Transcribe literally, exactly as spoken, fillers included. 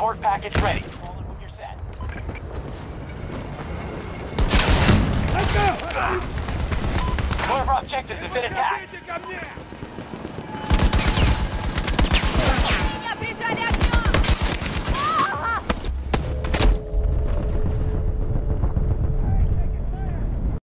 Support package ready. Call and move your set. Let's go! One of our objectives has been attacked.